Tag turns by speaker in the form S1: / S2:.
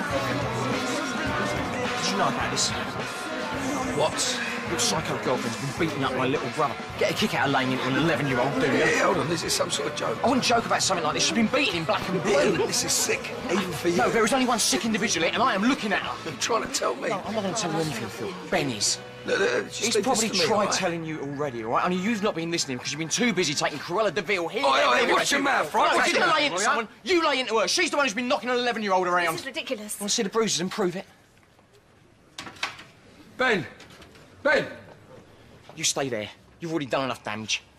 S1: Did you know about this?
S2: What?
S1: Your psycho girlfriend's been beating up my little brother. Get a kick out of laying into an 11-year-old, do you?
S2: Yeah, hold on, this is some sort of joke.
S1: I wouldn't joke about something like this. She's been beaten in black and blue.
S2: Yeah, this is sick, even for you.
S1: No, there is only one sick individual, and I am looking at her.
S2: You're trying to tell me?
S1: No, I'm not going to tell you anything, Phil. Ben is. He's probably tried telling you already, all right? Only you've not been listening because you've been too busy taking Cruella de Vil here.
S2: Oi, watch your mouth, right?
S1: No, if you're going to lay into someone, you lay into her. She's the one who's been knocking an 11-year-old around.
S3: This is ridiculous.
S1: Want to see the bruises and prove it?
S2: Ben! Ben!
S1: You stay there. You've already done enough damage.